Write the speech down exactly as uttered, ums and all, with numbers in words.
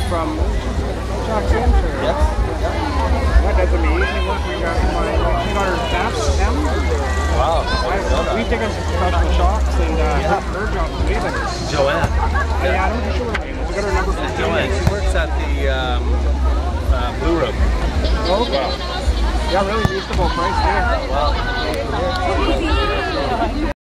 from Jackson. Yes. That does amazing work. We got my, we got her taps with them. Wow. I, we've taken some professional shots and uh, yeah. her job's amazing. Joanne. Uh, yeah, I don't know sure her name is. I got her number from Yeah, Joanne. She works at the um, uh, Blue Room. Okay. Yeah, really reasonable price there. Well,